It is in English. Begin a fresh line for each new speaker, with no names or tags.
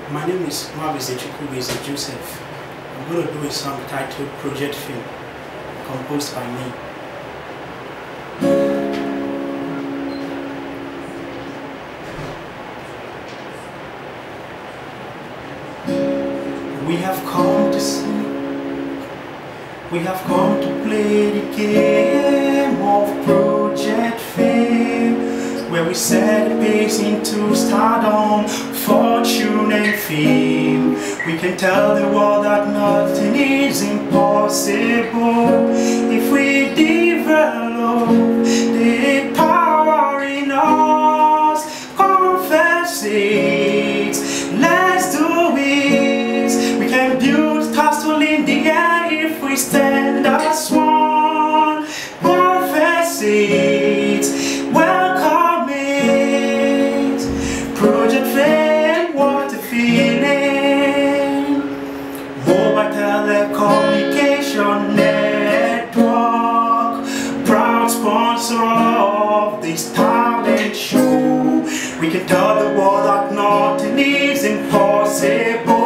My name is Mwabize Chukwueze Joseph. I'm going to do a song titled Project Film, composed by me. We have come to sing, we have come to play the game of Project Fame, where we set a pace into stardom, fortune and fame. We can tell the world that nothing is impossible if we develop the power in us. Confess it, let's do it. We can build castle in the air if we stand as one. Confess it, welcome it. Project Fame, what a feeling. Mobile telecommunication network, proud sponsor of this talent show. We can tell the world that nothing is impossible